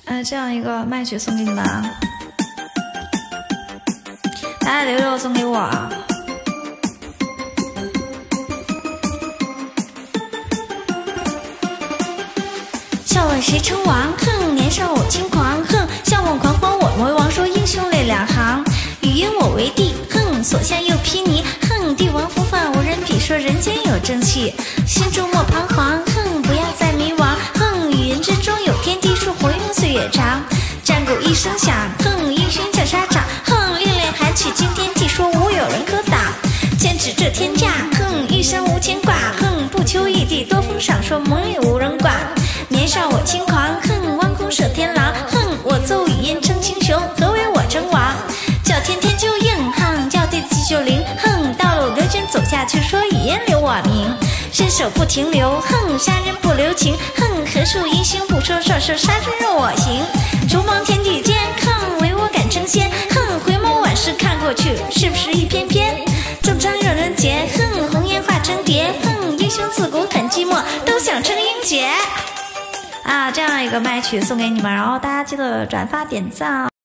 这样一个麦曲送给你们啊，大家留留送给我啊。笑问谁称王？哼，年少我轻狂。哼，笑问狂欢我为王，说英雄泪两行。语因我为帝，哼，所向又披靡。哼，帝王风范无人比，说人间有正气。心中莫彷徨，哼，不要再迷惘。哼，语言之中有天地，说活用岁月长。战鼓一声响，哼，英雄叫沙场。哼，烈烈喊起惊天地，说无有人可挡。剑指这天价，哼，一生无牵挂。哼，不求异地多封赏，说梦里无人挂。年少我轻狂，哼，弯弓射天狼。哼，我奏语音称青雄，何为我称王？叫天天就应，哼，叫地地就灵。哼，道路刘娟走下去，说语言留我名。伸手不停留，哼，杀人不留情。哼，何处英雄不说说，说杀身若我行。逐梦天地间，哼，唯我敢称仙。哼，回眸往事看过去，是不是一篇篇？终章任人杰，哼，红颜化成蝶。哼，英雄自古很寂寞，都想称英杰。这样一个麦曲送给你们，然后大家记得转发点赞。